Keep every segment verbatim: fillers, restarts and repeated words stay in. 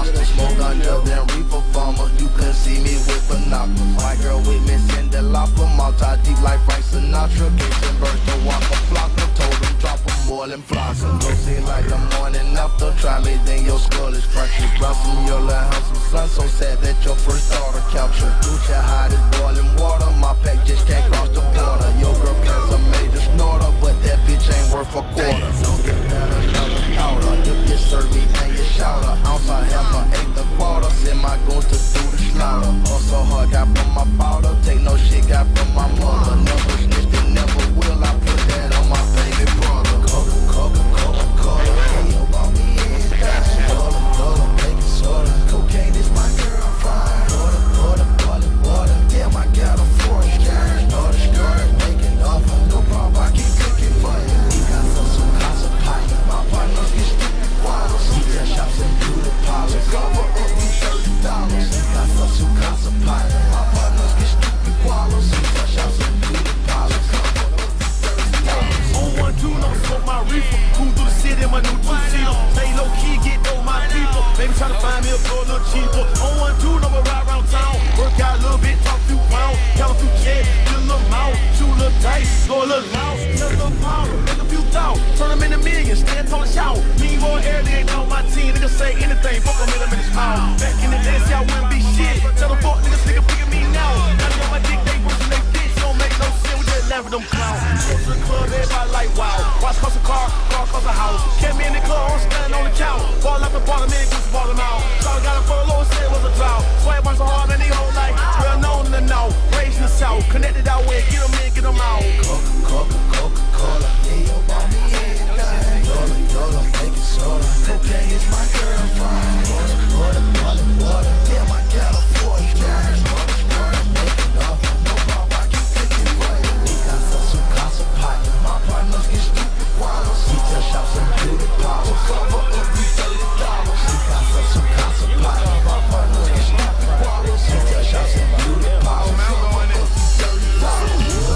nigga that smoke under than reefer farmer. You couldn't see me with binoculars. My girl with me send the lapa, multi deep like Frank Sinatra. Case and burst the Waka Flocka, told him drop them more than Flocka. Go see like the morning after, try me then your skull is fractured. Blossom your little house of sun, so sad that your first daughter captured. Gucci hide is boiling water, my pack just can't cross the border. Your girl plans a major snorter, but that bitch ain't worth a quarter. Don't get that another powder, if you serve me then you shout her. Ounce I have a eighth a quarter, send my goons to do the slaughter. Also hard got from my powder, take no shit got from my mother. Never snitched and never will, I put that on my baby brother. Coca, Coca, Coca, Cola, hey, you want me in that soda, soda, baking soda. Cocaine is my girl, fine. Water, water, water, water. Damn, I got a forest skirt, not a skirt, making up. No problem, I keep cooking for you. We got some some casa pie. My partners get stupid wild. Retail shops and beauty parlors. Cover up me thirty dollars. We got some some casa pie. My partners get stupid wild. Retail shops and beauty parlors. Cover up me thirty dollars. On one two, no smoke my reefer. Cool through the city in my new two-seater. Stay low key, get know my people. Maybe try to find me a girl a little cheaper. On one two, no more ride around town. Work out a little bit, talk a few pounds. Count a few cash, get a little mouth. Shoot a little dice, go a little loud. Get a little power, make a few thousand. Turn them into millions, stand tall and shout. Me more air, they ain't on my team. Niggas say anything, fuck them in them in his mouth. Back in the day, see I wouldn't be shit. Tell them fuck niggas, nigga picking me now. Now they on my dick, they worse than they bitch. Don't make no sense, we just laugh at them clowns. Go to the club, everybody like wow. Watch cost a car, car cost a house. Kept me in the club, I'm standing on the couch. Ball up and ball them in, goose ball them out. Charlie got a follow, said it was a drought. Swear bunch so hard, man, they hold like real known in the know. Raised in the south, connected out way, get them in, get them out. Coca, Coca, Coca, Cola, yeah, you want me anything. Yola, Yola, baking soda. Cocaine is my girl, fine. Water, water, water, water. Damn, I got a forty skirt. Water, skirt, making up. No problem, I keep picking for you. We got some some casa pie. My partners get stupid wild. Retail shops and beauty parlors. Cover up me thirty dollars. We got some some casa pie. My partners get stupid wild. Retail shops and beauty parlors. Cover up me thirty dollars.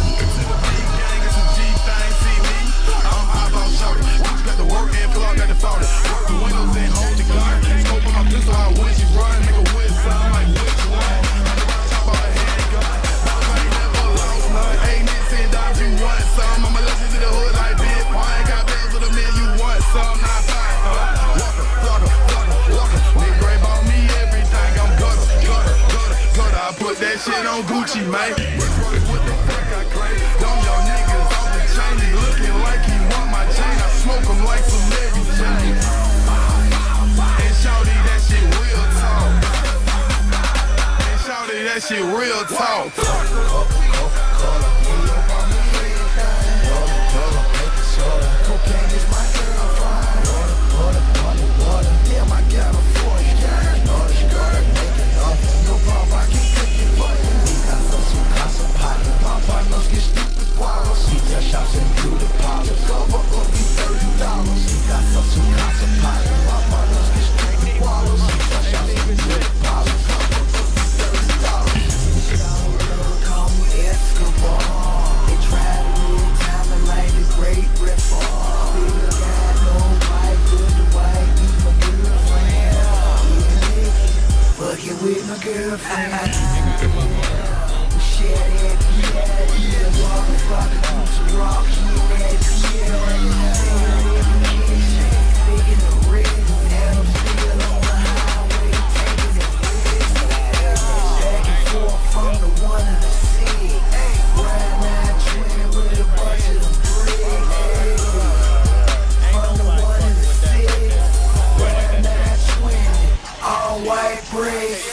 Got the work and plug, got the forty. Work the windows and hold the guard. Scope on my pistol, I wish you run. Nigga with sound like which one? I know I top of a handgun. I ain't never lost none. Ain't this and dimes, you want some. I'm a legend to the hood like Big Pine. Got bells with a man, you want some. Not fine, huh? Walker, flugger, flugger, walker. Nigga gray bought me everything. I'm gutter, gutter, gutter, gutter. I put that shit on Gucci, man. Rich Royce, what the fuck I claim? Dumb young niggas off the chain. He looking like he want my chain. I smoke him like some Mary Jane. And shawty, that shit real talk. And shawty, that shit real talk. Coca, Coca, Cola, yeah, you want me anything. Yola, Yola, baking soda. Cocaine is my girl, fine. Water, water, water, water. Damn, I got a forty skirt. Not a skirt, making up. No problem, I keep cooking for you. We got some some casa pie. My partners get stupid wild. Retail shops and beauty parlors. Cover up me thirty dollars. We got some some casa pie. My partners get stupid wild. Retail shops and beauty parlors. Cover up me thirty dollars. Call me Escobar. They try to rule time and like the great reform. Still got no wife, good to wife, be my girlfriend. Fucking with my girlfriend. We share that piano, yeah, motherfucker, do some rock, in that piano. Speaking of red, and I'm still on the highway, taking it with back and forth from the one to the six. Riding that train with a bunch of them bricks. From the one to the six. Riding that train, all white bricks.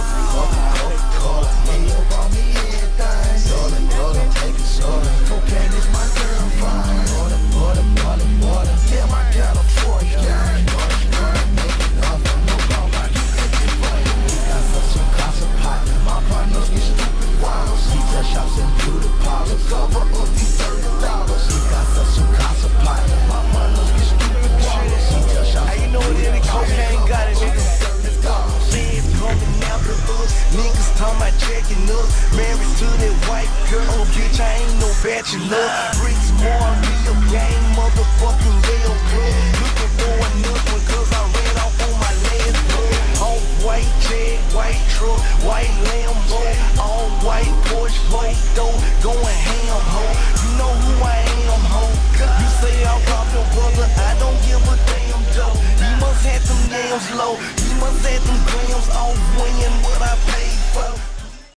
Cocaine is my girl, fine. Water, water, water, water. Damn, I got a forty skirt. Water, skirt, making up. No problem, I keep cooking for you. We got some some casa pie. My partners get stupid wild. Retail shops and beauty parlors. Cover up these thirty dollars. We got some some casa pie. My partners get stupid wild. Retail shops. Hey, you know what it is? Cocaine got it, nigga. Feds coming after us. Niggas talking about checking us. Married to that white girl. Oh, bitch, I ain't no bachelor. Bricks more, real game, motherfucking real club. Looking for another one cause I ran off on my last club. On truck, white Lambo, all white Porsche, white dough, going ham, ho. You know who I am, ho. You say I rob your brother, I don't give a damn, Joe. You must have them yams low, you must have them grams off when